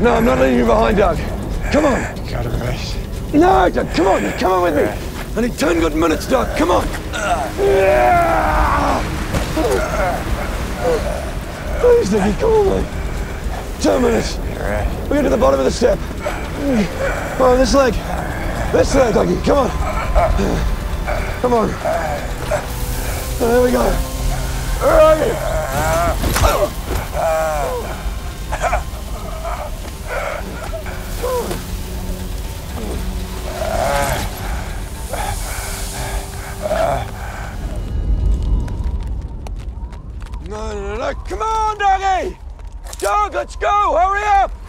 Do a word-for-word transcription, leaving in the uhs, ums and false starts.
No, I'm not leaving you behind, Doug. Come on. Got a race. No, Doug, come on. Come on with me. I need ten good minutes, Doug. Come on. Please, Dickie, come on, mate. Ten minutes. We get to the bottom of the step. Oh, this leg. This leg, Dougie. Come on. Come on. Oh, there we go. Where are you? No, no, no, no. Come on, Dougie. Doug, let's go. Hurry up.